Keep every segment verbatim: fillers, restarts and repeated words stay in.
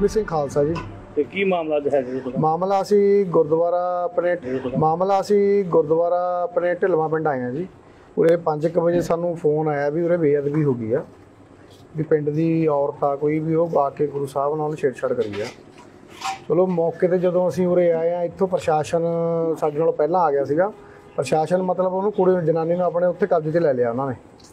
ਗੁਰਪ੍ਰੀਤ ਸਿੰਘ ਖਾਲਸਾ जी। ਤੇ ਕੀ ਮਾਮਲਾ ਹੈ ਜੀ? ਮਾਮਲਾ ਅਸੀਂ ਗੁਰਦੁਆਰਾ ਆਪਣੇ ਮਾਮਲਾ ਅਸੀਂ ਗੁਰਦੁਆਰਾ ਆਪਣੇ ਢਿਲਵਾਂ ਪਿੰਡ ਆਏ ਹਾਂ ਜੀ। ਉਰੇ ਪੰਜ ਕੁ ਵਜੇ ਸਾਨੂੰ ਫੋਨ ਆਇਆ ਵੀ ਉਰੇ ਬੇਅਦਬੀ ਹੋ ਗਈ ਆ, ਵੀ ਪਿੰਡ ਦੀ ਔਰਤ ਆ ਕੋਈ ਵੀ ਉਹ ਆ ਕੇ ਗੁਰੂ ਸਾਹਿਬ ਨਾਲ ਛੇੜਛਾੜ ਕਰੀ ਆ। ਚਲੋ ਮੌਕੇ ਤੇ ਜਦੋਂ ਅਸੀਂ ਉਰੇ ਆਏ ਆ, ਇੱਥੋਂ ਪ੍ਰਸ਼ਾਸਨ ਸਾਡੇ ਨਾਲੋਂ ਪਹਿਲਾਂ ਆ ਗਿਆ ਸੀਗਾ। ਪ੍ਰਸ਼ਾਸਨ ਮਤਲਬ ਉਹਨੂੰ ਕੁੜੀ ਜਨਾਨੀ ਨੂੰ ਆਪਣੇ ਉੱਥੇ ਕਬਜ਼ੇ 'ਚ ਲੈ ਲਿਆ ਉਹਨਾਂ ਨੇ।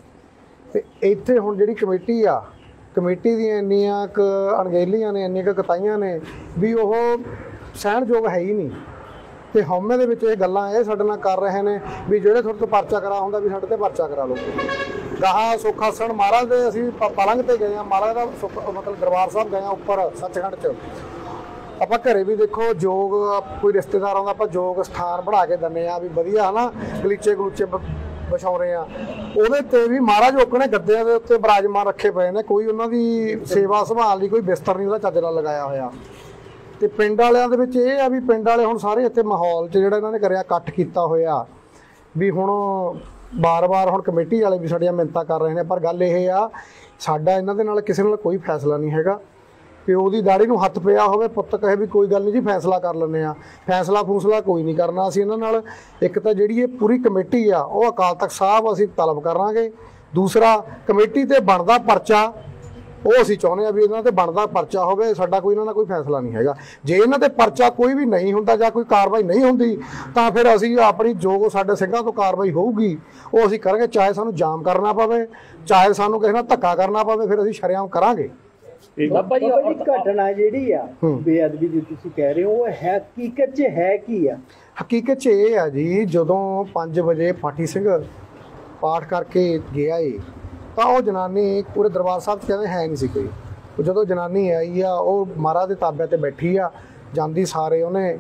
ਤੇ ਇੱਥੇ ਹੁਣ ਜਿਹੜੀ ਕਮੇਟੀ ਆ, ਕਮੇਟੀ ਦੀਆਂ ਇੰਨੀਆਂ ਕੁ ਅਣਗਹਿਲੀਆਂ ਨੇ, ਇੰਨੀਆਂ ਕੁ ਕਤਾਈਆਂ ਨੇ ਵੀ ਉਹ ਸਹਿਣਯੋਗ ਹੈ ਹੀ ਨਹੀਂ। ਤੇ ਹਉਮੈ ਦੇ ਵਿੱਚ ਇਹ ਗੱਲਾਂ ਇਹ ਸਾਡੇ ਨਾਲ ਕਰ ਰਹੇ ਨੇ ਵੀ ਜਿਹੜੇ ਤੁਹਾਡੇ ਤੋਂ ਪਰਚਾ ਕਰਾ ਹੁੰਦਾ ਵੀ ਸਾਡੇ ਤੇ ਪਰਚਾ ਕਰਾ ਲਓ। ਗਾਹਾਂ ਸੁੱਖ ਆਸਣ ਮਹਾਰਾਜ ਦੇ ਅਸੀਂ ਪਲੰਘ ਤੇ ਗਏ ਹਾਂ, ਮਹਾਰਾਜ ਦਾ ਮਤਲਬ ਦਰਬਾਰ ਸਾਹਿਬ ਗਏ ਹਾਂ ਉੱਪਰ ਸੱਚਖੰਡ 'ਚ। ਆਪਾਂ ਘਰੇ ਵੀ ਦੇਖੋ ਯੋਗ ਕੋਈ ਰਿਸ਼ਤੇਦਾਰ ਆਉਂਦਾ ਆਪਾਂ ਯੋਗ ਸਥਾਨ ਬਣਾ ਕੇ ਦਿੰਦੇ ਹਾਂ ਵੀ ਵਧੀਆ, ਹੈ ਨਾ, ਗਲੀਚੇ ਗਲੂਚੇ ਵਿਛਾਉਣੇ ਆ। ਉਹਦੇ ਤੇ ਵੀ ਮਹਾਰਾਜ ਓਕਣੇ ਗੱਦਿਆਂ ਦੇ ਉੱਤੇ ਬਰਾਜਮਾਨ ਰੱਖੇ ਪਏ ਨੇ, ਕੋਈ ਉਹਨਾਂ ਦੀ ਸੇਵਾ ਸੰਭਾਲ ਲਈ ਕੋਈ ਬਿਸਤਰ ਨਹੀਂ ਉਹਦਾ ਚੱਜ ਨਾਲ ਲਗਾਇਆ ਹੋਇਆ। ਤੇ ਪਿੰਡ ਵਾਲਿਆਂ ਦੇ ਵਿੱਚ ਇਹ ਆ ਵੀ ਪਿੰਡ ਵਾਲੇ ਹੁਣ ਸਾਰੇ ਇੱਥੇ ਮਾਹੌਲ 'ਚ ਜਿਹੜਾ ਇਹਨਾਂ ਨੇ ਕਰਿਆ ਇਕੱਠ ਕੀਤਾ ਹੋਇਆ ਵੀ ਹੁਣ ਬਾਰ-ਬਾਰ ਹੁਣ ਕਮੇਟੀ ਵਾਲੇ ਵੀ ਸਾਡੀਆਂ ਮਿੰਨਤਾਂ ਕਰ ਰਹੇ ਨੇ। ਪਰ ਗੱਲ ਇਹ ਆ, ਸਾਡਾ ਇਹਨਾਂ ਦੇ ਨਾਲ ਕਿਸੇ ਨਾਲ ਕੋਈ ਫੈਸਲਾ ਨਹੀਂ ਹੈਗਾ। ਪਿਓ ਦੀ ਦਾੜੀ ਨੂੰ ਹੱਥ ਪਿਆ ਹੋਵੇ, ਪੁੱਤ ਕਹੇ ਵੀ ਕੋਈ ਗੱਲ ਨਹੀਂ ਜੀ ਫੈਸਲਾ ਕਰ ਲੈਂਦੇ ਆ, ਫੈਸਲਾ ਫੂਸਲਾ ਕੋਈ ਨਹੀਂ ਕਰਨਾ ਅਸੀਂ ਇਹਨਾਂ ਨਾਲ। ਇੱਕ ਤਾਂ ਜਿਹੜੀ ਇਹ ਪੂਰੀ ਕਮੇਟੀ ਆ ਉਹ ਅਕਾਲ ਤਖਤ ਸਾਹਿਬ ਅਸੀਂ ਤਲਬ ਕਰਾਂਗੇ। ਦੂਸਰਾ, ਕਮੇਟੀ ਤੇ ਬਣਦਾ ਪਰਚਾ ਉਹ ਅਸੀਂ ਚਾਹੁੰਦੇ ਹਾਂ ਵੀ ਇਹਨਾਂ ਤੇ ਬਣਦਾ ਪਰਚਾ ਹੋਵੇ। ਸਾਡਾ ਕੋਈ ਇਹਨਾਂ ਦਾ ਕੋਈ ਫੈਸਲਾ ਨਹੀਂ ਹੈਗਾ। ਜੇ ਇਹਨਾਂ ਤੇ ਪਰਚਾ ਕੋਈ ਵੀ ਨਹੀਂ ਹੁੰਦਾ ਜਾਂ ਕੋਈ ਕਾਰਵਾਈ ਨਹੀਂ ਹੁੰਦੀ ਤਾਂ ਫਿਰ ਅਸੀਂ ਆਪਣੀ ਜੋ ਸਾਡੇ ਸਿੰਘਾਂ ਤੋਂ ਕਾਰਵਾਈ ਹੋਊਗੀ ਉਹ ਅਸੀਂ ਕਰਾਂਗੇ, ਚਾਹੇ ਸਾਨੂੰ ਜਾਮ ਕਰਨਾ ਪਵੇ, ਚਾਹੇ ਸਾਨੂੰ ਕਿਸੇ ਨਾਲ ਧੱਕਾ ਕਰਨਾ ਪਵੇ, ਫਿਰ ਅਸੀਂ ਸ਼ਰੇਆਮ ਕਰਾਂਗੇ। ਬਾਬਾ ਜੀ ਘਟਨਾ ਜਿਹੜੀ ਆ ਬੇਅਦਬੀ ਦੀ ਤੁਸੀਂ ਕਹਿ ਰਹੇ ਹੋ, ਉਹ ਹੈ ਹਕੀਕਤ 'ਚ ਹੈ ਕੀ ਆ? ਹਕੀਕਤ 'ਚ ਇਹ ਆ ਜੀ, ਜਦੋਂ ਪੰਜ ਵਜੇ ਪਾਠੀ ਸਿੰਘ ਪਾਠ ਕਰਕੇ ਗਿਆ ਏ ਤਾਂ ਉਹ ਜਨਾਨੀ ਪੂਰੇ ਦਰਬਾਰ ਸਾਹਿਬ 'ਚ ਕਹਿੰਦੇ ਹੈ ਨਹੀਂ ਸੀ ਕੋਈ। ਉਹ ਜਦੋਂ ਜਨਾਨੀ ਆਈ ਆ ਉਹ ਮਹਾਰਾਜ ਦੇ ਤਾਬੇ 'ਤੇ ਬੈਠੀ ਆ, ਜਾਂਦੀ ਸਾਰੇ ਉਹਨੇ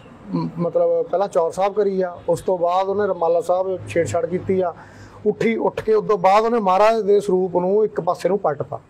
ਮਤਲਬ ਪਹਿਲਾਂ ਚੌਰ ਸਾਹਿਬ ਕਰੀ ਆ, ਉਸ ਤੋਂ ਬਾਅਦ ਉਹਨੇ ਰਮਾਲਾ ਸਾਹਿਬ ਛੇੜਛਾੜ ਕੀਤੀ ਆ। ਉੱਠੀ ਉੱਠ ਕੇ ਉਸ ਤੋਂ ਬਾਅਦ ਉਹਨੇ ਮਹਾਰਾਜ ਦੇ ਸਰੂਪ ਨੂੰ ਇੱਕ ਪਾਸੇ ਨੂੰ ਪਲਟਤਾ।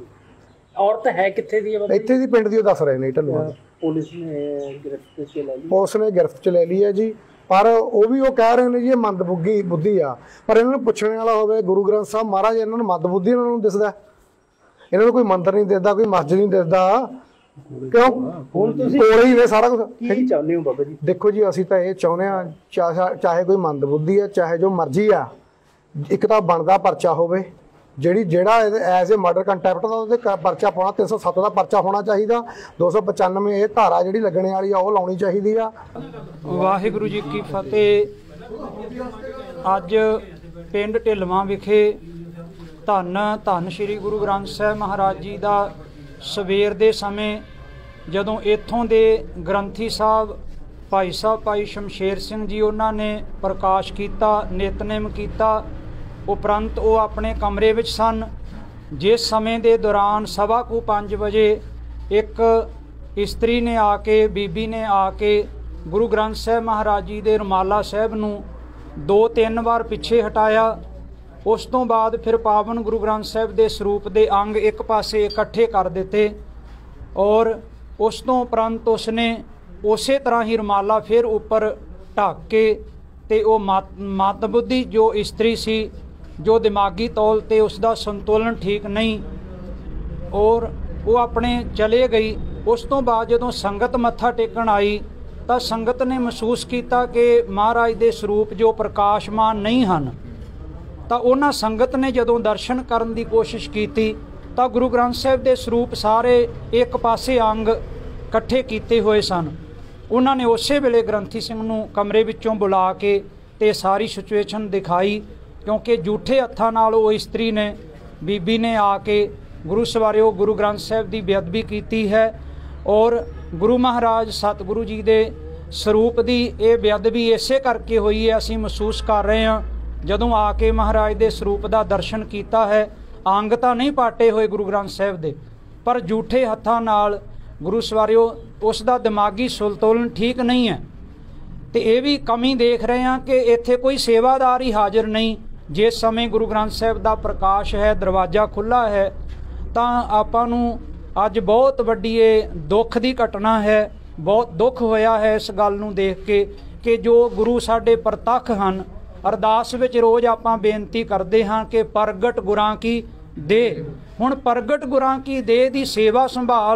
ਔਰਤ ਹੈ ਕਿੱਥੇ ਦੀ? ਇੱਥੇ ਦੀ ਪਿੰਡ ਦੀ ਉਹ ਦੱਸ ਰਹੇ ਨੇ ਢੱਲੂਆਂ। ਪੁਲਿਸ ਨੇ ਗ੍ਰਿਫਤ 'ਚ ਲੈ ਲਈ? ਪੁਲਿਸ ਨੇ ਗ੍ਰਿਫਤ 'ਚ ਲੈ ਲਈ ਹੈ ਜੀ। ਪਰ ਉਹ ਵੀ ਉਹ ਕਹਿ ਰਹੇ ਨੇ ਜੀ ਇਹ ਮੰਦਬੁੱਧੀ ਬੁੱਧੀ ਆ। ਪਰ ਇਹਨਾਂ ਨੂੰ ਪੁੱਛਣ ਵਾਲਾ ਹੋਵੇ, ਗੁਰੂ ਗ੍ਰੰਥ ਸਾਹਿਬ ਮਹਾਰਾਜ ਇਹਨਾਂ ਨੂੰ ਮੰਦਬੁੱਧੀ ਇਹਨਾਂ ਨੂੰ ਦਿਸਦਾ? ਇਹਨਾਂ ਨੂੰ ਕੋਈ ਮੰਦਰ ਨਹੀਂ ਦਿਸਦਾ, ਕੋਈ ਮਸਜਿਦ ਨਹੀਂ ਦਿਸਦਾ, ਕਿਉਂ? ਹੁਣ ਤੁਸੀਂ ਕੋਲੇ ਹੀ ਨੇ ਸਾਰਾ ਕੁਝ। ਕੀ ਚਾਹੁੰਦੇ ਹੋ ਬਾਬਾ ਜੀ? ਦੇਖੋ ਜੀ, ਅਸੀਂ ਤਾਂ ਇਹ ਚਾਹੁੰਦੇ ਹਾਂ, ਚਾਹੇ ਕੋਈ ਮੰਦਬੁੱਧੀ ਆ, ਚਾਹੇ ਜੋ ਮਰਜ਼ੀ ਆ, ਇੱਕ ਤਾਂ ਬਣਦਾ ਪਰਚਾ ਹੋਵੇ। ਜਿਹੜੀ ਜਿਹੜਾ ਐਜ਼ ਏ ਮਰਡਰ ਕੰਟੈਂਪਟ ਦਾ ਉਹਦੇ ਪਰਚਾ ਪਾਉਣਾ, ਤਿੰਨ ਸੌ ਸੱਤ ਦਾ ਪਰਚਾ ਹੋਣਾ ਚਾਹੀਦਾ। ਦੋ ਸੌ ਪਚਾਨਵੇਂ ਇਹ ਧਾਰਾ ਜਿਹੜੀ ਲੱਗਣੇ ਵਾਲੀ ਆ ਉਹ ਲਾਉਣੀ ਚਾਹੀਦੀ ਆ। ਵਾਹਿਗੁਰੂ ਜੀ ਕੀ ਫਤਿਹ। ਅੱਜ ਪਿੰਡ ਢਿਲਵਾਂ ਵਿਖੇ ਧੰਨ ਧੰਨ ਸ਼੍ਰੀ ਗੁਰੂ ਗ੍ਰੰਥ ਸਾਹਿਬ ਮਹਾਰਾਜ ਜੀ ਦਾ ਸਵੇਰ ਦੇ ਸਮੇਂ ਜਦੋਂ ਇੱਥੋਂ ਦੇ ਗ੍ਰੰਥੀ ਸਾਹਿਬ ਭਾਈ ਸਾਹਿਬ ਭਾਈ ਸ਼ਮਸ਼ੇਰ ਸਿੰਘ ਜੀ ਉਹਨਾਂ ਨੇ ਪ੍ਰਕਾਸ਼ ਕੀਤਾ, ਨਿਤਨੇਮ ਕੀਤਾ। ਉਪਰੰਤ ਉਹ ਆਪਣੇ ਕਮਰੇ ਵਿੱਚ ਸਨ। ਜਿਸ ਸਮੇਂ ਦੇ ਦੌਰਾਨ ਸਵਾ ਕੁ ਪੰਜ ਵਜੇ ਇੱਕ ਇਸਤਰੀ ਨੇ ਆ ਕੇ, ਬੀਬੀ ਨੇ ਆ ਕੇ ਗੁਰੂ ਗ੍ਰੰਥ ਸਾਹਿਬ ਮਹਾਰਾਜ ਜੀ ਦੇ ਰੁਮਾਲਾ ਸਾਹਿਬ ਨੂੰ ਦੋ ਤਿੰਨ ਵਾਰ ਪਿੱਛੇ ਹਟਾਇਆ। ਉਸ ਤੋਂ ਬਾਅਦ ਫਿਰ ਪਾਵਨ ਗੁਰੂ ਗ੍ਰੰਥ ਸਾਹਿਬ ਦੇ ਸਰੂਪ ਦੇ ਅੰਗ ਇੱਕ ਪਾਸੇ ਇਕੱਠੇ ਕਰ ਦਿੱਤੇ ਔਰ ਉਸ ਤੋਂ ਉਪਰੰਤ ਉਸਨੇ ਉਸੇ ਤਰ੍ਹਾਂ ਹੀ ਰੁਮਾਲਾ ਫਿਰ ਉੱਪਰ ਢੱਕ ਕੇ ਤੇ ਉਹ ਮਤ ਬੁੱਧੀ ਜੋ ਇਸਤਰੀ ਸੀ, ਜੋ ਦਿਮਾਗੀ ਤੌਰ ਤੇ ਉਸ ਦਾ ਸੰਤੁਲਨ ਠੀਕ ਨਹੀਂ ਔਰ ਉਹ ਆਪਣੇ ਚਲੇ ਗਈ। ਉਸ ਤੋਂ ਬਾਅਦ ਜਦੋਂ ਸੰਗਤ ਮੱਥਾ ਟੇਕਣ ਆਈ ਤਾਂ ਸੰਗਤ ਨੇ ਮਹਿਸੂਸ ਕੀਤਾ ਕਿ ਮਹਾਰਾਜ ਦੇ ਸਰੂਪ ਜੋ ਪ੍ਰਕਾਸ਼ਮਾਨ ਨਹੀਂ ਹਨ। ਤਾਂ ਉਹਨਾਂ ਸੰਗਤ ਨੇ ਜਦੋਂ ਦਰਸ਼ਨ ਕਰਨ ਦੀ ਕੋਸ਼ਿਸ਼ ਕੀਤੀ ਤਾਂ ਗੁਰੂ ਗ੍ਰੰਥ ਸਾਹਿਬ ਦੇ ਸਰੂਪ ਸਾਰੇ ਇੱਕ ਪਾਸੇ ਅੰਗ ਇਕੱਠੇ ਕੀਤੇ ਹੋਏ ਸਨ। ਉਹਨਾਂ ਨੇ ਉਸੇ ਵੇਲੇ ਗ੍ਰੰਥੀ ਸਿੰਘ ਨੂੰ ਕਮਰੇ ਵਿੱਚੋਂ ਬੁਲਾ ਕੇ ਤੇ ਸਾਰੀ ਸਿਚੁਏਸ਼ਨ ਦਿਖਾਈ, ਕਿਉਂਕਿ ਝੂਠੇ ਹੱਥਾਂ ਨਾਲ ਉਹ ਇਸਤਰੀ ਨੇ, ਬੀਬੀ ਨੇ ਆ ਕੇ ਗੁਰੂ ਸਵਾਰਿਓ ਗੁਰੂ ਗ੍ਰੰਥ ਸਾਹਿਬ ਦੀ ਬੇਅਦਬੀ ਕੀਤੀ ਹੈ ਔਰ ਗੁਰੂ ਮਹਾਰਾਜ ਸਤਿਗੁਰੂ ਜੀ ਦੇ ਸਰੂਪ ਦੀ ਇਹ ਬੇਅਦਬੀ ਇਸੇ ਕਰਕੇ ਹੋਈ ਹੈ। ਅਸੀਂ ਮਹਿਸੂਸ ਕਰ ਰਹੇ ਹਾਂ ਜਦੋਂ ਆ ਕੇ ਮਹਾਰਾਜ ਦੇ ਸਰੂਪ ਦਾ ਦਰਸ਼ਨ ਕੀਤਾ ਹੈ, ਅੰਗ ਤਾਂ ਨਹੀਂ ਪਾਟੇ ਹੋਏ ਗੁਰੂ ਗ੍ਰੰਥ ਸਾਹਿਬ ਦੇ, ਪਰ ਝੂਠੇ ਹੱਥਾਂ ਨਾਲ ਗੁਰੂ ਸਵਾਰਿਓ ਉਸ ਦਾ ਦਿਮਾਗੀ ਸੰਤੁਲਨ ਠੀਕ ਨਹੀਂ ਹੈ। ਤੇ ਇਹ ਵੀ ਕਮੀ ਦੇਖ ਰਹੇ ਹਾਂ ਕਿ ਇੱਥੇ ਕੋਈ ਸੇਵਾਦਾਰ ਹੀ ਹਾਜ਼ਰ ਨਹੀਂ। ਜਿਸ ਸਮੇਂ ਗੁਰੂ ਗ੍ਰੰਥ ਸਾਹਿਬ ਦਾ ਪ੍ਰਕਾਸ਼ ਹੈ, ਦਰਵਾਜ਼ਾ ਖੁੱਲ੍ਹਾ ਹੈ, ਤਾਂ ਆਪਾਂ ਨੂੰ ਅੱਜ ਬਹੁਤ ਵੱਡੀ ਇਹ ਦੁੱਖ ਦੀ ਘਟਨਾ ਹੈ। ਬਹੁਤ ਦੁੱਖ ਹੋਇਆ ਹੈ ਇਸ ਗੱਲ ਨੂੰ ਦੇਖ ਕੇ ਕਿ ਜੋ ਗੁਰੂ ਸਾਡੇ ਪ੍ਰਤੱਖ ਹਨ। ਅਰਦਾਸ ਵਿੱਚ ਰੋਜ਼ ਆਪਾਂ ਬੇਨਤੀ ਕਰਦੇ ਹਾਂ ਕਿ ਪ੍ਰਗਟ ਗੁਰਾਂ ਕੀ ਦੇ। ਹੁਣ ਪ੍ਰਗਟ ਗੁਰਾਂ ਕੀ ਦੇ ਦੀ ਸੇਵਾ ਸੰਭਾਲ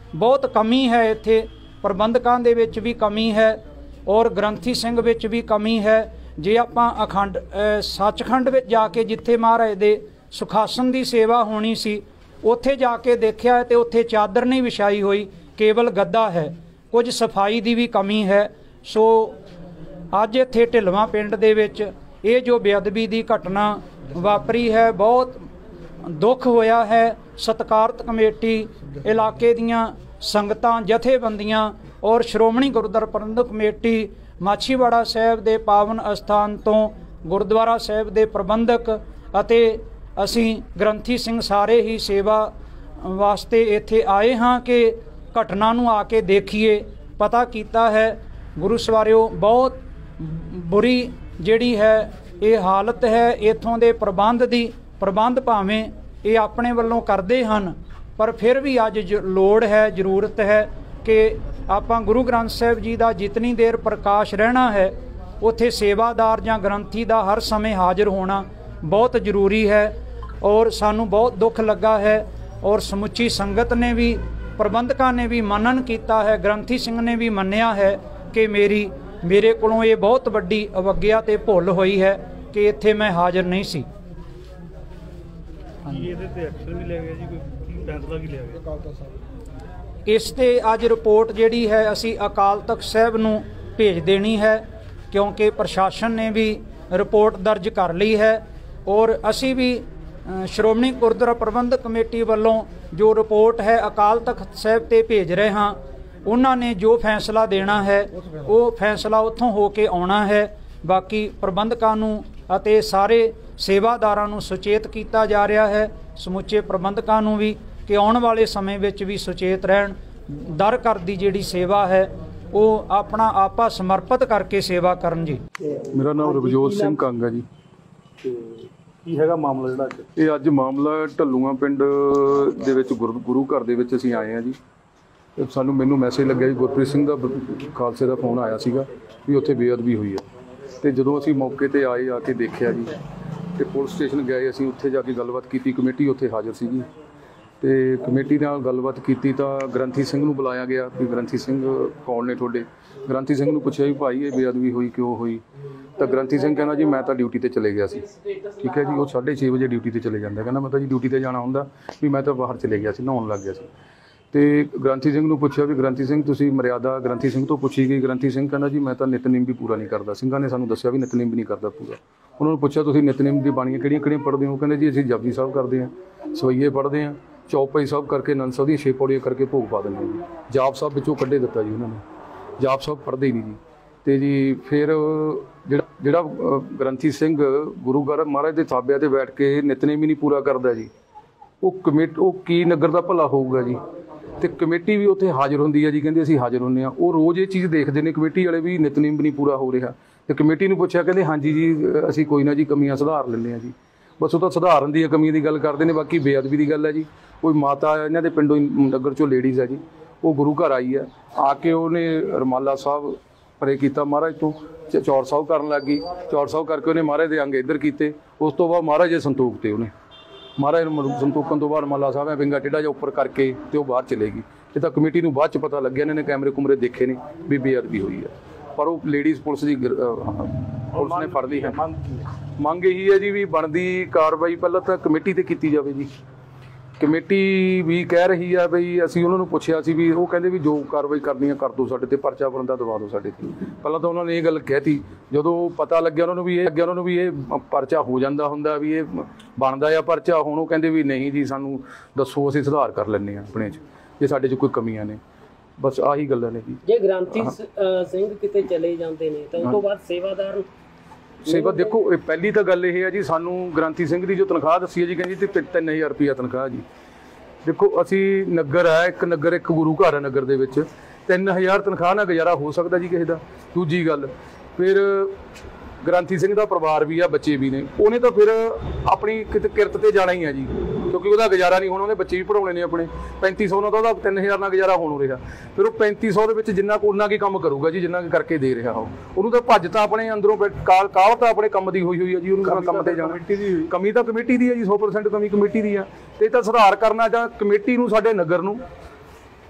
ਬਹੁਤ ਕਮੀ ਹੈ ਇੱਥੇ, ਪ੍ਰਬੰਧਕਾਂ ਦੇ ਵਿੱਚ ਵੀ ਕਮੀ ਹੈ ਔਰ ਗ੍ਰੰਥੀ ਸਿੰਘ ਵਿੱਚ ਵੀ ਕਮੀ ਹੈ। ਜੇ ਆਪਾਂ ਅਖੰਡ ਸੱਚਖੰਡ ਵਿੱਚ ਜਾ ਕੇ ਜਿੱਥੇ ਮਹਾਰਾਜ ਦੇ ਸੁਖਾਸਨ ਦੀ ਸੇਵਾ ਹੋਣੀ ਸੀ ਉੱਥੇ ਜਾ ਕੇ ਦੇਖਿਆ ਤੇ ਉੱਥੇ ਚਾਦਰ ਨਹੀਂ ਵਿਛਾਈ ਹੋਈ, ਕੇਵਲ ਗੱਦਾ ਹੈ। ਕੁਝ ਸਫਾਈ ਦੀ ਵੀ ਕਮੀ ਹੈ। ਸੋ ਅੱਜ ਇੱਥੇ ਢਿਲਵਾਂ ਪਿੰਡ ਦੇ ਵਿੱਚ ਇਹ ਜੋ ਬੇਅਦਬੀ ਦੀ ਘਟਨਾ ਵਾਪਰੀ ਹੈ, ਬਹੁਤ ਦੁੱਖ ਹੋਇਆ ਹੈ। ਸਤਿਕਾਰਤ ਕਮੇਟੀ, ਇਲਾਕੇ ਦੀਆਂ ਸੰਗਤਾਂ, ਜਥੇਬੰਦੀਆਂ ਔਰ ਸ਼੍ਰੋਮਣੀ ਗੁਰਦੁਆਰਾ ਪ੍ਰਬੰਧਕ ਕਮੇਟੀ ਮਾਛੀਵਾੜਾ ਸਾਹਿਬ ਦੇ ਪਾਵਨ ਅਸਥਾਨ ਤੋਂ ਗੁਰਦੁਆਰਾ ਸਾਹਿਬ ਦੇ ਪ੍ਰਬੰਧਕ ਅਤੇ ਅਸੀਂ ਗ੍ਰੰਥੀ ਸਿੰਘ ਸਾਰੇ ਹੀ ਸੇਵਾ ਵਾਸਤੇ ਇੱਥੇ ਆਏ ਹਾਂ ਕਿ ਘਟਨਾ ਨੂੰ ਆ ਕੇ ਦੇਖੀਏ। ਪਤਾ ਕੀਤਾ ਹੈ ਗੁਰੂ ਸਵਾਰਿਓ, ਬਹੁਤ ਬੁਰੀ ਜਿਹੜੀ ਹੈ ਇਹ ਹਾਲਤ ਹੈ ਇੱਥੋਂ ਦੇ ਪ੍ਰਬੰਧ ਦੀ। ਪ੍ਰਬੰਧ ਭਾਵੇਂ ਇਹ ਆਪਣੇ ਵੱਲੋਂ ਕਰਦੇ ਹਨ, ਪਰ ਫਿਰ ਵੀ ਅੱਜ ਜ ਲੋੜ ਹੈ, ਜ਼ਰੂਰਤ ਹੈ ਕਿ ਆਪਾਂ ਗੁਰੂ ਗ੍ਰੰਥ ਸਾਹਿਬ ਜੀ ਦਾ ਜਿਤਨੀ ਦੇਰ ਪ੍ਰਕਾਸ਼ ਰਹਿਣਾ ਹੈ ਉੱਥੇ ਸੇਵਾਦਾਰ ਜਾਂ ਗ੍ਰੰਥੀ ਦਾ ਹਰ ਸਮੇਂ ਹਾਜ਼ਰ ਹੋਣਾ ਬਹੁਤ ਜ਼ਰੂਰੀ ਹੈ। ਔਰ ਸਾਨੂੰ ਬਹੁਤ ਦੁੱਖ ਲੱਗਾ ਹੈ ਔਰ ਸਮੁੱਚੀ ਸੰਗਤ ਨੇ ਵੀ, ਪ੍ਰਬੰਧਕਾਂ ਨੇ ਵੀ ਮੰਨਣ ਕੀਤਾ ਹੈ, ਗ੍ਰੰਥੀ ਸਿੰਘ ਨੇ ਵੀ ਮੰਨਿਆ ਹੈ ਕਿ ਮੇਰੀ ਮੇਰੇ ਕੋਲੋਂ ਇਹ ਬਹੁਤ ਵੱਡੀ ਅਵੱਗਿਆ ਤੇ ਭੁੱਲ ਹੋਈ ਹੈ ਕਿ ਇੱਥੇ ਮੈਂ ਹਾਜ਼ਰ ਨਹੀਂ ਸੀ। ਇਹਦੇ ਤੇ ਐਕਸ਼ਨ ਵੀ ਲਿਆ ਗਿਆ ਜੀ, ਕੋਈ ਫੈਸਲਾ ਕੀ ਲਿਆ ਗਿਆ? ਇਸ ਤੇ ਅੱਜ ਰਿਪੋਰਟ ਜਿਹੜੀ ਹੈ ਅਸੀਂ ਅਕਾਲ ਤਖਤ ਸਾਹਿਬ ਨੂੰ ਭੇਜ ਦੇਣੀ ਹੈ, ਕਿਉਂਕਿ ਪ੍ਰਸ਼ਾਸਨ ਨੇ ਵੀ ਰਿਪੋਰਟ ਦਰਜ ਕਰ ਲਈ ਹੈ ਔਰ ਅਸੀਂ ਵੀ ਸ਼੍ਰੋਮਣੀ ਗੁਰਦੁਆਰਾ ਪ੍ਰਬੰਧਕ ਕਮੇਟੀ ਵੱਲੋਂ ਜੋ ਰਿਪੋਰਟ ਹੈ ਅਕਾਲ ਤਖਤ ਸਾਹਿਬ ਤੇ ਭੇਜ ਰਹੇ ਹਾਂ। ਉਹਨਾਂ ਨੇ ਜੋ ਫੈਸਲਾ ਦੇਣਾ ਹੈ ਉਹ ਫੈਸਲਾ ਉੱਥੋਂ ਹੋ ਕੇ ਆਉਣਾ ਹੈ। ਬਾਕੀ ਪ੍ਰਬੰਧਕਾਂ ਨੂੰ ਅਤੇ ਸਾਰੇ ਸੇਵਾਦਾਰਾਂ ਨੂੰ ਸੁਚੇਤ ਕੀਤਾ ਜਾ ਰਿਹਾ ਹੈ, ਸਮੁੱਚੇ ਪ੍ਰਬੰਧਕਾਂ ਨੂੰ ਵੀ, ਕਿ ਆਉਣ ਵਾਲੇ ਸਮੇਂ ਵਿੱਚ ਵੀ ਸੁਚੇਤ ਰਹਿਣ। ਦਰ ਘਰ ਦੀ ਜਿਹੜੀ ਸੇਵਾ ਹੈ ਉਹ ਆਪਣਾ ਆਪਾ ਸਮਰਪਿਤ ਕਰਕੇ ਸੇਵਾ ਕਰਨ ਜੀ। ਮੇਰਾ ਨਾਮ ਰਵਜੋਤ ਸਿੰਘ ਕੰਗ ਹੈ ਜੀ। ਕੀ ਹੈਗਾ ਮਾਮਲਾ ਜਿਹੜਾ ਅੱਜ? ਇਹ ਅੱਜ ਮਾਮਲਾ ਢੱਲੂਆਂ ਪਿੰਡ ਦੇ ਵਿੱਚ ਗੁਰੂ ਗੁਰੂ ਘਰ ਦੇ ਵਿੱਚ ਅਸੀਂ ਆਏ ਹਾਂ ਜੀ। ਸਾਨੂੰ ਮੈਨੂੰ ਮੈਸੇਜ ਲੱਗਿਆ ਜੀ ਗੁਰਪ੍ਰੀਤ ਸਿੰਘ ਦਾ ਖਾਲਸੇ ਦਾ ਫੋਨ ਆਇਆ ਸੀਗਾ ਵੀ ਉੱਥੇ ਬੇਅਦਬੀ ਹੋਈ ਹੈ। ਤੇ ਜਦੋਂ ਅਸੀਂ ਮੌਕੇ ਤੇ ਆਏ, ਆ ਕੇ ਦੇਖਿਆ ਜੀ ਤੇ ਪੁਲਿਸ ਸਟੇਸ਼ਨ ਗਏ, ਅਸੀਂ ਉੱਥੇ ਜਾ ਕੇ ਗੱਲਬਾਤ ਕੀਤੀ। ਕਮੇਟੀ ਉੱਥੇ ਹਾਜ਼ਰ ਸੀਗੀ ਤੇ ਕਮੇਟੀ ਨਾਲ ਗੱਲਬਾਤ ਕੀਤੀ ਤਾਂ ਗ੍ਰੰਥੀ ਸਿੰਘ ਨੂੰ ਬੁਲਾਇਆ ਗਿਆ ਵੀ ਗ੍ਰੰਥੀ ਸਿੰਘ ਕੌਣ ਨੇ ਤੁਹਾਡੇ? ਗ੍ਰੰਥੀ ਸਿੰਘ ਨੂੰ ਪੁੱਛਿਆ ਵੀ ਭਾਈ ਇਹ ਬੇਅਦਬੀ ਹੋਈ ਕਿਉਂ ਹੋਈ? ਤਾਂ ਗ੍ਰੰਥੀ ਸਿੰਘ ਕਹਿੰਦਾ ਜੀ ਮੈਂ ਤਾਂ ਡਿਊਟੀ ਤੇ ਚਲੇ ਗਿਆ ਸੀ। ਠੀਕ ਹੈ ਜੀ, ਉਹ ਸਾਢੇ ਛੇ ਵਜੇ ਡਿਊਟੀ ਤੇ ਚਲੇ ਜਾਂਦਾ। ਕਹਿੰਦਾ ਮੈਂ ਤਾਂ ਜੀ ਡਿਊਟੀ ਤੇ ਜਾਣਾ ਹੁੰਦਾ ਵੀ ਮੈਂ ਤਾਂ ਬਾਹਰ ਚਲੇ ਗਿਆ ਸੀ, ਨਹਾਉਣ ਲੱਗ ਗਿਆ ਸੀ। ਤੇ ਗ੍ਰੰਥੀ ਸਿੰਘ ਨੂੰ ਪੁੱਛਿਆ ਵੀ ਗ੍ਰੰਥੀ ਸਿੰਘ ਤੁਸੀਂ ਮਰਿਆਦਾ, ਗ੍ਰੰਥੀ ਸਿੰਘ ਤੋਂ ਪੁੱਛੀ ਗਈ। ਗ੍ਰੰਥੀ ਸਿੰਘ ਕਹਿੰਦਾ ਜੀ ਮੈਂ ਤਾਂ ਨਿਤਨੇਮ ਵੀ ਪੂਰਾ ਨਹੀਂ ਕਰਦਾ। ਸਿੰਘਾਂ ਨੇ ਸਾਨੂੰ ਦੱਸਿਆ ਵੀ ਨਿਤਨੇਮ ਵੀ ਨਹੀਂ ਕਰਦਾ ਪੂਰਾ। ਉਹਨਾਂ ਨੂੰ ਪੁੱਛਿਆ ਤੁਸੀਂ ਨਿਤਨੇਮ ਦੀ ਬਾਣੀਆਂ ਕਿਹੜੀਆਂ ਕਿਹੜੀਆਂ ਪੜ੍ਹਦੇ ਹੋ? ਕਹਿੰਦੇ ਜੀ ਅਸੀਂ ਜਪਜੀ ਸਾਹਿਬ ਕਰਦੇ ਹਾਂ, ਸਵਈਏ ਪੜ੍ਹਦੇ ਹਾਂ, ਚੌਪਈ ਸਾਹਿਬ ਕਰਕੇ ਆਨੰਦ ਸਾਹਿਬ ਦੀਆਂ ਛੇ ਪੌੜੀਆਂ ਕਰਕੇ ਭੋਗ ਪਾ ਦਿੰਦੇ ਹਾਂ ਜੀ। ਜਾਪ ਸਾਹਿਬ ਵਿੱਚੋਂ ਕੱਢੇ ਦਿੱਤਾ ਜੀ ਉਹਨਾਂ ਨੇ, ਜਾਪ ਸਾਹਿਬ ਪੜ੍ਹਦੇ ਹੀ ਨਹੀਂ ਜੀ। ਤੇ ਜੀ ਫਿਰ ਜਿਹੜਾ ਜਿਹੜਾ ਗ੍ਰੰਥੀ ਸਿੰਘ ਗੁਰੂ ਘਰ ਮਹਾਰਾਜ ਦੇ ਥਾਬਿਆਂ ਤੇ ਬੈਠ ਕੇ ਨਿਤਨੇਮ ਹੀ ਨਹੀਂ ਪੂਰਾ ਕਰਦਾ ਜੀ, ਉਹ ਕਮੇਟੀ ਉਹ ਕੀ ਨਗਰ ਦਾ ਭਲਾ ਹੋਊਗਾ ਜੀ। ਤੇ ਕਮੇਟੀ ਵੀ ਉੱਥੇ ਹਾਜ਼ਰ ਹੁੰਦੀ ਹੈ ਜੀ, ਕਹਿੰਦੇ ਅਸੀਂ ਹਾਜ਼ਰ ਹੁੰਦੇ ਹਾਂ। ਉਹ ਰੋਜ਼ ਇਹ ਚੀਜ਼ ਦੇਖਦੇ ਨੇ ਕਮੇਟੀ ਵਾਲੇ ਵੀ ਨਿਤਨੇਮ ਵੀ ਨਹੀਂ ਪੂਰਾ ਹੋ ਰਿਹਾ। ਤੇ ਕਮੇਟੀ ਨੂੰ ਪੁੱਛਿਆ, ਕਹਿੰਦੇ ਹਾਂਜੀ ਜੀ ਅਸੀਂ ਕੋਈ ਨਾ ਜੀ ਕਮੀਆਂ ਸੁਧਾਰ ਲੈਂਦੇ ਹਾਂ ਜੀ। ਬਸ ਉਹ ਤਾਂ ਸੁਧਾਰਨ ਦੀਆਂ ਕਮੀਆਂ ਦੀ ਗੱਲ ਕਰਦੇ ਨੇ, ਬਾਕੀ ਬੇਅਦਬੀ ਦੀ ਗੱਲ ਹੈ ਜੀ। ਕੋਈ ਮਾਤਾ ਇਹਨਾਂ ਦੇ ਪਿੰਡੋਂ ਨਗਰ ਚੋਂ ਲੇਡੀਜ਼ ਹੈ ਜੀ, ਉਹ ਗੁਰੂ ਘਰ ਆਈ ਹੈ, ਆ ਕੇ ਉਹਨੇ ਰਮਾਲਾ ਸਾਹਿਬ ਪਰੇ ਕੀਤਾ ਮਹਾਰਾਜ ਤੋਂ, ਚੌਰ ਸਾਹਿਬ ਕਰਨ ਲੱਗ ਗਈ। ਚੌਰ ਸਾਹਿਬ ਕਰਕੇ ਉਹਨੇ ਮਹਾਰਾਜ ਦੇ ਅੰਗ ਇੱਧਰ ਕੀਤੇ। ਉਸ ਤੋਂ ਬਾਅਦ ਮਹਾਰਾਜ ਦੇ ਸੰਤੋਖ ਤੇ ਉਹਨੇ ਮਹਾਰਾਜ ਨੂੰ ਸੰਤੋਖਣ ਤੋਂ ਬਾਅਦ ਰਮਾਲਾ ਸਾਹਿਬ ਵਿੰਗਾ ਟੇਢਾ ਜਿਹਾ ਉੱਪਰ ਕਰਕੇ ਤੇ ਉਹ ਬਾਹਰ ਚਲੇ ਗਈ। ਇਹ ਤਾਂ ਕਮੇਟੀ ਨੂੰ ਬਾਅਦ 'ਚ ਪਤਾ ਲੱਗਿਆ, ਇਹਨਾਂ ਨੇ ਕੈਮਰੇ ਕੁਮਰੇ ਦੇਖੇ ਨੇ ਵੀ ਬੇਅਦਬੀ ਹੋਈ ਹੈ। ਪਰ ਉਹ ਲੇਡੀਜ਼ ਪੁਲਿਸ ਦੀ ਪੁਲਿਸ ਨੇ ਫੜ ਲਈ ਹੈ। ਮੰਗ ਇਹੀ ਹੈ ਜੀ ਵੀ ਬਣਦੀ ਕਾਰਵਾਈ ਪਹਿਲਾਂ ਤਾਂ ਕਮੇਟੀ ਤੇ ਕੀਤੀ ਜਾਵੇ ਜੀ। ਕਮੇਟੀ ਵੀ ਕਹਿ ਰਹੀ ਆ ਬਈ ਅਸੀਂ ਉਹਨਾਂ ਨੂੰ ਪੁੱਛਿਆ ਸੀ ਵੀ ਉਹ ਕਹਿੰਦੇ ਵੀ ਜੋ ਕਾਰਵਾਈ ਕਰਨੀ ਆ ਕਰ ਦਿਓ, ਸਾਡੇ ਤੇ ਪਰਚਾ ਬਣਦਾ ਦਵਾ ਦਿਓ ਸਾਡੇ ਤੇ। ਪਹਿਲਾਂ ਤਾਂ ਉਹਨਾਂ ਨੇ ਇਹ ਗੱਲ ਕਹਿਤੀ, ਜਦੋਂ ਪਤਾ ਲੱਗਿਆ ਉਹਨਾਂ ਨੂੰ ਵੀ ਇਹ ਅੱਗੇ ਉਹਨਾਂ ਨੂੰ ਵੀ ਇਹ ਪਰਚਾ ਹੋ ਜਾਂਦਾ ਹੁੰਦਾ ਵੀ ਇਹ ਬਣਦਾ ਆ ਪਰਚਾ, ਹੁਣ ਉਹ ਕਹਿੰਦੇ ਵੀ ਨਹੀਂ ਜੀ ਸਾਨੂੰ ਦੱਸੋ ਅਸੀਂ ਸੁਧਾਰ ਕਰ ਲੈਂਦੇ ਹਾਂ ਆਪਣੇ 'ਚ ਜੇ ਸਾਡੇ 'ਚ ਕੋਈ ਕਮੀਆਂ ਨੇ। ਬਸ ਆਹੀ ਗੱਲਾਂ ਨੇ ਜੀ। ਜੇ ਗ੍ਰੰਥੀ ਸਿੰਘ ਕਿਤੇ ਚਲੇ ਜਾਂਦੇ ਨੇ ਤਾਂ ਉਸ ਤੋਂ ਬਾਅਦ ਸੇਵਾਦਾਰ ਸੇਵਾ ਦੇਖੋ, ਇਹ ਪਹਿਲੀ ਤਾਂ ਗੱਲ ਇਹ ਹੈ ਜੀ, ਸਾਨੂੰ ਗ੍ਰੰਥੀ ਸਿੰਘ ਦੀ ਜੋ ਤਨਖਾਹ ਦੱਸੀ ਹੈ ਜੀ ਕਹਿੰਦੀ ਤੇ ਤਿੰਨ ਹਜ਼ਾਰ ਰੁਪਈਆ ਤਨਖਾਹ ਜੀ। ਦੇਖੋ ਅਸੀਂ ਨਗਰ ਹੈ, ਇੱਕ ਨਗਰ ਇੱਕ ਗੁਰੂ ਘਰ ਹੈ, ਨਗਰ ਦੇ ਵਿੱਚ ਤਿੰਨ ਹਜ਼ਾਰ ਤਨਖਾਹ ਨਾਲ ਗੁਜ਼ਾਰਾ ਹੋ ਸਕਦਾ ਜੀ ਕਿਸੇ ਦਾ? ਦੂਜੀ ਗੱਲ ਫਿਰ ਗ੍ਰੰਥੀ ਸਿੰਘ ਦਾ ਪਰਿਵਾਰ ਵੀ ਆ, ਬੱਚੇ ਵੀ ਨੇ, ਉਹਨੇ ਤਾਂ ਫਿਰ ਆਪਣੀ ਕਿਤੇ ਕਿਰਤ ਤੇ ਜਾਣਾ ਹੀ ਆ ਜੀ, ਕਿਉਂਕਿ ਉਹਦਾ ਗੁਜ਼ਾਰਾ ਨਹੀਂ ਹੋਣਾ, ਉਹਦੇ ਬੱਚੇ ਵੀ ਪੜਾਉਣੇ ਨੇ ਆਪਣੇ। ਪੈਂਤੀ ਸੌ ਨਾਲ ਤਾਂ ਉਹਦਾ ਤਿੰਨ ਹਜ਼ਾਰ ਨਾਲ ਗੁਜ਼ਾਰਾ ਹੋਣ ਰਿਹਾ। ਫਿਰ ਉਹ ਪੈਂਤੀ ਸੌ ਦੇ ਵਿੱਚ ਜਿੰਨਾ ਕੁ ਉਨਾ ਕੀ ਕੰਮ ਕਰੂਗਾ ਜੀ, ਜਿੰਨਾ ਕੁ ਕਰਕੇ ਦੇ ਰਿਹਾ ਉਹ। ਉਹਨੂੰ ਤਾਂ ਭੱਜ ਤਾਂ ਆਪਣੇ ਅੰਦਰੋਂ ਕਾਲ ਕਾਲ ਤਾਂ ਆਪਣੇ ਕੰਮ ਦੀ ਹੋਈ ਹੋਈ ਹੈ ਜੀ, ਉਹਨੂੰ ਕੰਮ ਤੇ ਜਾਣਾ। ਕਮੀ ਤਾਂ ਕਮੇਟੀ ਦੀ ਹੈ ਜੀ, ਸੌ ਪਰਸੈਂਟ ਕਮੀ ਕਮੇਟੀ ਦੀ ਆ। ਤੇ ਤਾਂ ਸੁਧਾਰ ਕਰਨਾ ਜਾਂ ਕਮੇਟੀ ਨੂੰ, ਸਾਡੇ ਨਗਰ ਨੂੰ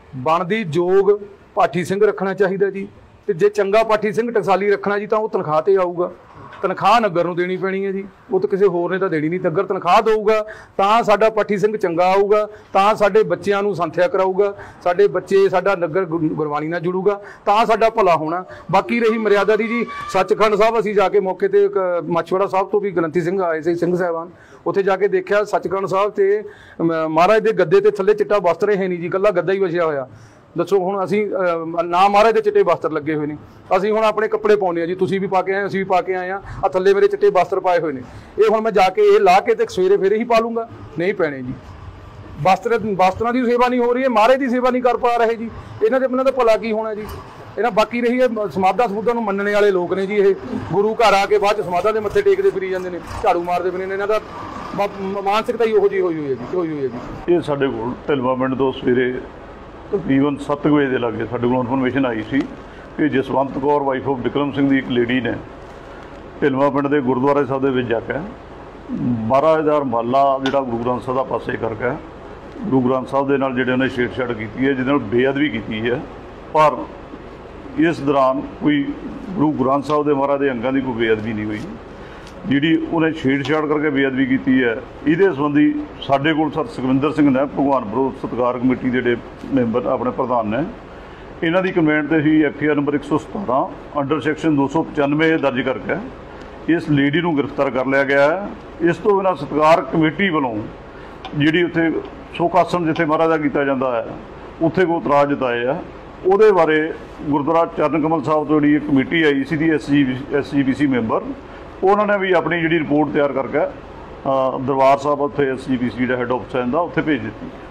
ਬਣਦੀ ਯੋਗ ਪਾਠੀ ਸਿੰਘ ਰੱਖਣਾ ਚਾਹੀਦਾ ਜੀ। ਤੇ ਜੇ ਚੰਗਾ ਪਾਠੀ ਸਿੰਘ ਟਕਸਾਲੀ ਰੱਖਣਾ ਜੀ ਤਾਂ ਉਹ ਤਨਖਾਹ ਤੇ ਆਊਗਾ। ਤਨਖਾਹ ਨਗਰ ਨੂੰ ਦੇਣੀ ਪੈਣੀ ਹੈ ਜੀ, ਉਹ ਤਾਂ ਕਿਸੇ ਹੋਰ ਨੇ ਤਾਂ ਦੇਣੀ ਨਹੀਂ। ਨਗਰ ਤਨਖਾਹ ਦੇਊਗਾ ਤਾਂ ਸਾਡਾ ਪਾਠੀ ਸਿੰਘ ਚੰਗਾ ਆਊਗਾ, ਤਾਂ ਸਾਡੇ ਬੱਚਿਆਂ ਨੂੰ ਸੰਥਿਆ ਕਰਾਊਗਾ, ਸਾਡੇ ਬੱਚੇ ਸਾਡਾ ਨਗਰ ਗੁਰ- ਗੁਰਬਾਣੀ ਨਾਲ ਜੁੜੂਗਾ, ਤਾਂ ਸਾਡਾ ਭਲਾ ਹੋਣਾ। ਬਾਕੀ ਰਹੀ ਮਰਿਆਦਾ ਦੀ ਜੀ, ਸੱਚਖੰਡ ਸਾਹਿਬ ਅਸੀਂ ਜਾ ਕੇ ਮੌਕੇ ਤੇ ਇੱਕ ਮਾਛੀਵਾੜਾ ਸਾਹਿਬ ਤੋਂ ਵੀ ਗ੍ਰੰਥੀ ਸਿੰਘ ਆਏ ਸੀ, ਸਿੰਘ ਸਾਹਿਬਾਨ, ਉੱਥੇ ਜਾ ਕੇ ਦੇਖਿਆ ਸੱਚਖੰਡ ਸਾਹਿਬ ਤੇ ਮਹਾਰਾਜ ਦੇ ਗੱਦੇ ਤੇ ਥੱਲੇ ਚਿੱਟਾ ਵਸਤਰ ਹੈ ਨਹੀਂ ਜੀ, ਇਕੱਲਾ ਗੱਦਾ ਹੀ ਵਿਛਿਆ ਹੋਇਆ। ਦੱਸੋ ਹੁਣ ਅਸੀਂ ਨਾ ਮਹਾਰਾਜ ਦੇ ਚਿੱਟੇ ਵਸਤਰ ਲੱਗੇ ਹੋਏ ਨੇ, ਅਸੀਂ ਹੁਣ ਆਪਣੇ ਕੱਪੜੇ ਪਾਉਂਦੇ ਆ ਜੀ, ਤੁਸੀਂ ਵੀ ਪਾ ਕੇ ਆਏ, ਅਸੀਂ ਵੀ ਪਾ ਕੇ ਆਏ ਆ, ਆ ਥੱਲੇ ਮੇਰੇ ਚਿੱਟੇ ਵਸਤਰ ਪਾਏ ਹੋਏ ਨੇ। ਇਹ ਹੁਣ ਮੈਂ ਜਾ ਕੇ ਇਹ ਲਾ ਕੇ ਤੇ ਸਵੇਰੇ ਫੇਰੇ ਹੀ ਪਾ ਲੂੰਗਾ, ਨਹੀਂ ਪੈਣੇ ਜੀ। ਵਸਤਰ ਵਸਤਰਾਂ ਦੀ ਸੇਵਾ ਨਹੀਂ ਹੋ ਰਹੀ ਹੈ, ਮਹਾਰਾਜ ਦੀ ਸੇਵਾ ਨਹੀਂ ਕਰ ਪਾ ਰਹੇ ਜੀ, ਇਹਨਾਂ ਦੇ ਇਹਨਾਂ ਦਾ ਭਲਾ ਕੀ ਹੋਣਾ ਜੀ। ਇਹਨਾਂ ਬਾਕੀ ਰਹੀ ਹੈ ਸਮਾਧਾਂ ਸਮੂਧਾਂ ਨੂੰ ਮੰਨਣ ਵਾਲੇ ਲੋਕ ਨੇ ਜੀ, ਇਹ ਗੁਰੂ ਘਰ ਆ ਕੇ ਬਾਅਦ ਚ ਸਮਾਧਾਂ ਦੇ ਮੱਥੇ ਟੇਕਦੇ ਫਿਰੀ ਜਾਂਦੇ ਨੇ, ਝਾੜੂ ਮਾਰਦੇ ਫਿਰਦੇ ਨੇ। ਇਹਨਾਂ ਦਾ ਮਾਨਸਿਕਤਾ ਹੀ ਉਹੋ ਜਿਹੀ ਹੋਈ ਹੋਈ ਹੈ ਜੀ, ਹੋਈ ਹੋਈ ਹੈ ਜੀ। ਇਹ ਸਾਡੇ ਕੋਲ ਢਿਲਵਾਂ ਪਿੰਡ ਤੋਂ ਸਵੇਰੇ ਤਕਰੀਬਨ ਸੱਤ ਵਜੇ ਦੇ ਲਾਗੇ ਸਾਡੇ ਕੋਲ ਇਨਫੋਰਮੇਸ਼ਨ ਆਈ ਸੀ ਕਿ ਜਸਵੰਤ ਕੌਰ ਵਾਈਫ ਆਫ ਬਿਕਰਮ ਸਿੰਘ ਦੀ ਇੱਕ ਲੇਡੀ ਨੇ ਢਿਲਵਾਂ ਪਿੰਡ ਦੇ ਗੁਰਦੁਆਰੇ ਸਾਹਿਬ ਦੇ ਵਿੱਚ ਜਾ ਕੇ ਬਾਰਾਂ ਹਜ਼ਾਰ ਮਾਲਾ ਜਿਹੜਾ ਗੁਰੂ ਗ੍ਰੰਥ ਸਾਹਿਬ ਦਾ ਪਾਸੇ ਕਰਕੇ ਗੁਰੂ ਗ੍ਰੰਥ ਸਾਹਿਬ ਦੇ ਨਾਲ ਜਿਹੜੇ ਉਹਨੇ ਛੇੜਛਾੜ ਕੀਤੀ ਹੈ, ਜਿਹਦੇ ਨਾਲ ਬੇਅਦਬੀ ਕੀਤੀ ਹੈ। ਪਰ ਇਸ ਦੌਰਾਨ ਕੋਈ ਗੁਰੂ ਗ੍ਰੰਥ ਸਾਹਿਬ ਦੇ ਮਹਾਰਾਜ ਦੇ ਅੰਗਾਂ ਦੀ ਕੋਈ ਬੇਅਦਬੀ ਨਹੀਂ ਹੋਈ। ਜਿਹੜੀ ਉਹਨੇ ਛੇੜਛਾੜ ਕਰਕੇ ਬੇਅਦਬੀ ਕੀਤੀ ਹੈ, ਇਹਦੇ ਸੰਬੰਧੀ ਸਾਡੇ ਕੋਲ ਸਰ ਸੁਖਵਿੰਦਰ ਸਿੰਘ ਨੇ, ਭਗਵਾਨ ਵਿਰੋਧ ਸਤਿਕਾਰ ਕਮੇਟੀ ਦੇ ਜਿਹੜੇ ਮੈਂਬਰ ਆਪਣੇ ਪ੍ਰਧਾਨ ਨੇ, ਇਹਨਾਂ ਦੀ ਕੰਪਲੇਂਟ ਤੇ ਹੀ ਐਫ ਆਈ ਆਰ ਨੰਬਰ ਇੱਕ ਸੌ ਸਤਾਰਾਂ ਅੰਡਰ ਸੈਕਸ਼ਨ ਦੋ ਸੌ ਪਚਾਨਵੇਂ ਦਰਜ ਕਰਕੇ ਇਸ ਲੇਡੀ ਨੂੰ ਗ੍ਰਿਫਤਾਰ ਕਰ ਲਿਆ ਗਿਆ ਹੈ। ਇਸ ਤੋਂ ਬਿਨਾਂ ਸਤਿਕਾਰ ਕਮੇਟੀ ਵੱਲੋਂ ਜਿਹੜੀ ਉੱਥੇ ਸੁੱਖ ਆਸਣ ਜਿੱਥੇ ਮਹਾਰਾਜ ਦਾ ਕੀਤਾ ਜਾਂਦਾ ਹੈ, ਉੱਥੇ ਕੋਈ ਇਤਰਾਜ਼ ਜਤਾਏ ਆ, ਉਹਦੇ ਬਾਰੇ ਗੁਰਦੁਆਰਾ ਚਰਨ ਕਮਲ ਸਾਹਿਬ ਤੋਂ ਜਿਹੜੀ ਕਮੇਟੀ ਆਈ ਸੀ ਦੀ S G S G B C member, ਉਹਨਾਂ ਨੇ ਵੀ ਆਪਣੀ ਜਿਹੜੀ ਰਿਪੋਰਟ ਤਿਆਰ ਕਰਕੇ ਦਰਬਾਰ ਸਾਹਿਬ ਉੱਥੇ ਐਸ ਜੀ ਬੀ ਸੀ ਜਿਹੜਾ ਹੈੱਡ ਆਫਿਸ ਦਾ ਉੱਥੇ ਭੇਜ ਦਿੱਤੀ।